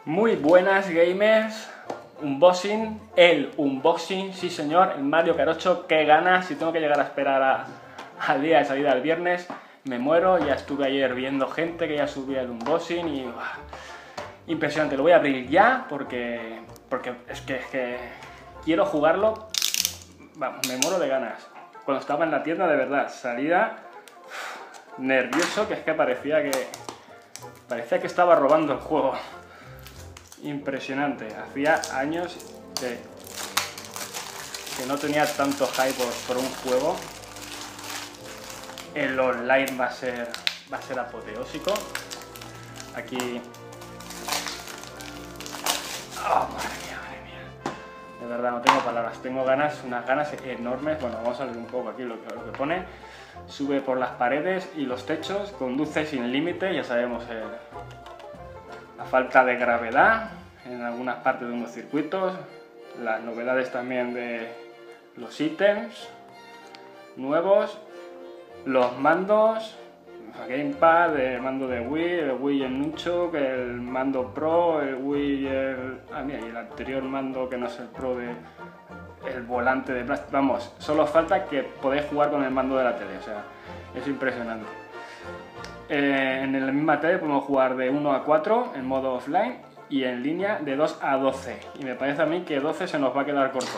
Muy buenas gamers, el unboxing, sí señor, el Mario Kart 8, qué ganas, si tengo que llegar a esperar al día de salida del viernes, me muero. Ya estuve ayer viendo gente que ya subía el unboxing y impresionante. Lo voy a abrir ya porque es que quiero jugarlo, vamos, me muero de ganas. Cuando estaba en la tienda, de verdad, salía nervioso, que es que parecía que estaba robando el juego. Impresionante, hacía años que no tenía tanto hype por un juego. El online va a ser apoteósico. Aquí... Oh, madre mía. De verdad no tengo palabras, tengo unas ganas enormes. Bueno, vamos a leer un poco aquí lo que pone. Sube por las paredes y los techos, conduce sin límite, ya sabemos la falta de gravedad en algunas partes de unos circuitos, las novedades también de los ítems nuevos, los mandos, el gamepad, el mando de Wii, el Wii el Nunchuk, el mando Pro, el Wii y el anterior mando que no es el Pro, el volante de plástico. Vamos, solo falta que podáis jugar con el mando de la tele, o sea, es impresionante. En la misma tele podemos jugar de 1 a 4 en modo offline y en línea de 2 a 12. Y me parece a mí que 12 se nos va a quedar corto.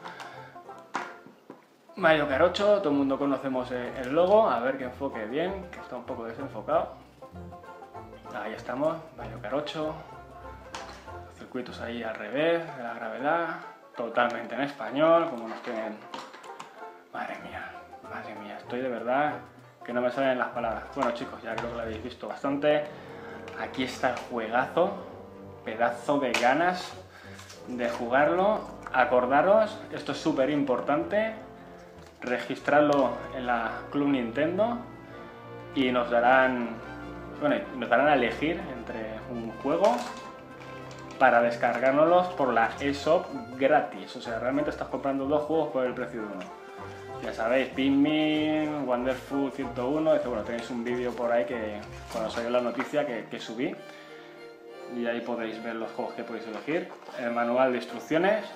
Mario Kart 8, todo el mundo conocemos el logo. A ver que enfoque bien, que está un poco desenfocado. Ahí estamos, Mario Kart 8. Los circuitos ahí al revés, de la gravedad. Totalmente en español, como nos tienen. Madre mía, estoy de verdad que no me salen las palabras. Bueno chicos, ya creo que lo habéis visto bastante. Aquí está el juegazo, pedazo de ganas de jugarlo. Acordaros, esto es súper importante, registrarlo en la Club Nintendo y nos darán a elegir entre un juego para descargárnoslos por la eShop gratis. O sea, realmente estás comprando dos juegos por el precio de uno. Ya sabéis, Pikmin, Wonderful 101, bueno, tenéis un vídeo por ahí que cuando salió la noticia que subí y ahí podéis ver los juegos que podéis elegir. El manual de instrucciones.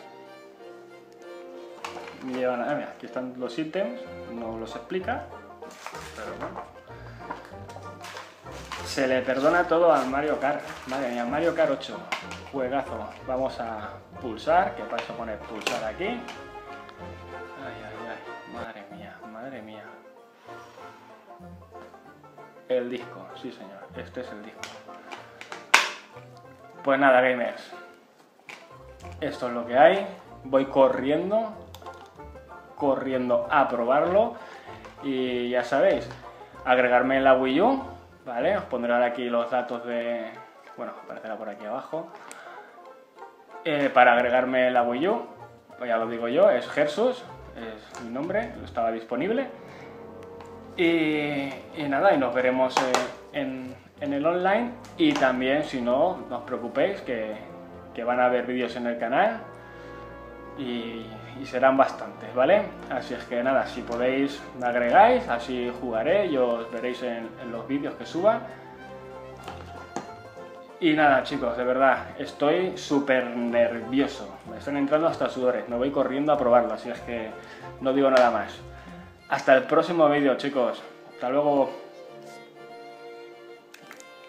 Mira, aquí están los ítems, no los explica, pero bueno. Se le perdona todo al Mario Kart. Madre mía, Mario Kart 8, juegazo. Vamos a pulsar, que para eso poner pulsar aquí. Madre mía. El disco, sí señor, este es el disco. Pues nada, gamers, esto es lo que hay. Voy corriendo a probarlo y ya sabéis, agregarme en la Wii U, ¿vale? Os pondré aquí los datos de... Bueno, aparecerá por aquí abajo. Para agregarme en la Wii U, pues ya lo digo yo, es Gersus. Es mi nombre, estaba disponible. Y nada, y nos veremos en el online. Y también, si no os preocupéis, que van a haber vídeos en el canal. Y serán bastantes, ¿vale? Así es que nada, si podéis me agregáis, así jugaré y os veréis en los vídeos que suba. Y nada chicos, de verdad, estoy súper nervioso, me están entrando hasta sudores, me voy corriendo a probarlo, así es que no digo nada más. Hasta el próximo vídeo chicos, hasta luego.